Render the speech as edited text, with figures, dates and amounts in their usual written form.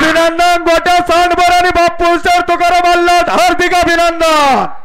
अभिनंदन गोट्या सांडभर आणि बापू सर तुकाराम मल्हार हार्दिक अभिनंदन।